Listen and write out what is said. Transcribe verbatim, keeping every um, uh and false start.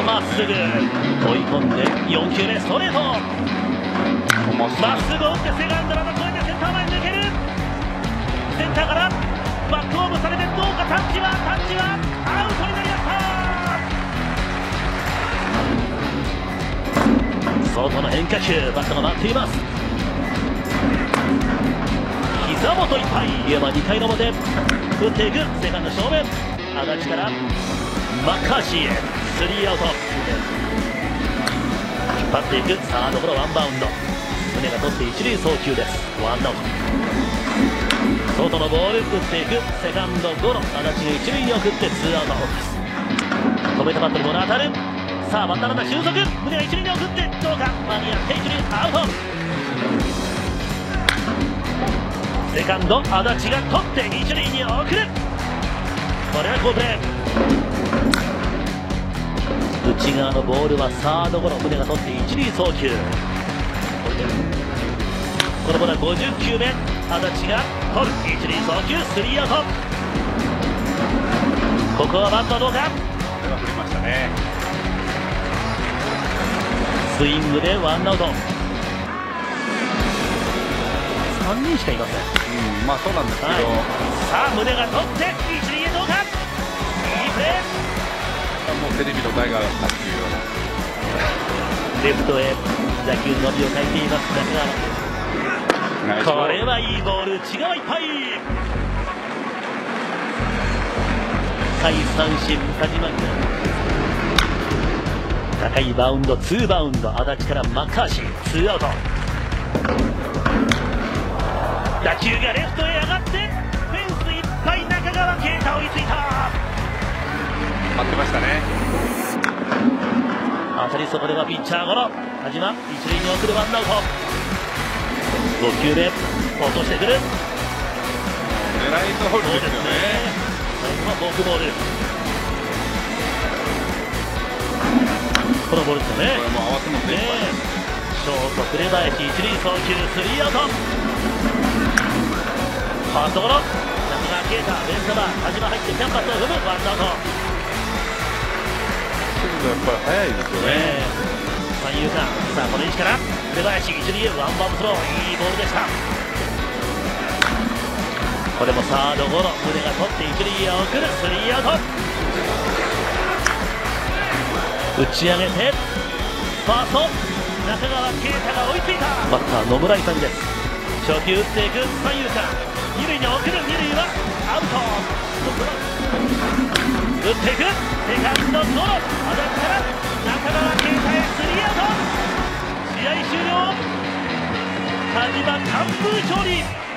まっすぐ追い込んでよんきゅうめストレート、まっすぐ打ってセカンドランナー越えてセンター前に抜ける、センターからバックホームされてどうか、タッチはタッチはアウトになりました。外の変化球、バットが待っています。膝元いっぱい、家はにかいの表、打っていくセカンド正面、足立からマッカーシーへスリーアウト、引っ張っていくサードゴロワンバウンド、宗が取って一塁送球です。ワンアウト、外のボール打っていくセカンドゴロ、足立が一塁に送ってツーアウトホームです。止めたバットにボール当たる、さあバッターランナー俊足、宗が一塁に送ってどうか、間に合って一塁アウト、セカンド足立が取って一塁に送る、これは好プレー、内側のボールはサードゴロ、宗が取って一塁送球、このボールはごじゅっきゅうめ、足立が取る一塁送球スリーアウト、ここはバットどうか、 これは振りましたね。 スイングでワンアウト、さんにんしかいません。 うん、まあそうなんですけど、 はい、さあ宗が取って一塁へどうか、いいプレー、 もうテレビの台が上がったっていうような、 レフトへ打球のびを変えています中川、これはいいボール、内側いっぱい、再三振田島君、高いバウンドツーバウンド、足立からマッカーシーツーアウト、打球がレフトへ上がってフェンスいっぱい、中川圭太追いついた、 待ってましたね。 当たりそこではピッチャーゴロ、田島一塁に送るワンアウト、ごきゅうめ落としてくる、 狙い通りですよね。 最後はフォークボール、このボールですよね。 これも合わせの手いっぱい、 ショート紅林一塁送球スリーアウト、ファーストゴロ、中川圭太ベースカバー、田島入ってキャンパスを踏むワンアウト、 やっぱり速いですよね。 三遊間、さあこの位置から紅林一塁へワンバウンドスロー、いいボールでした。これもサードゴロ、宗が取って一塁へ送るスリーアウト、打ち上げてファースト中川圭太が追いついた、バッター野村勇です。初球打っていく三遊間、二塁に送る、二塁はアウト、打っていくセカンドゴロ、足立から中川圭太へスリーアウト、試合終了、田島完封勝利。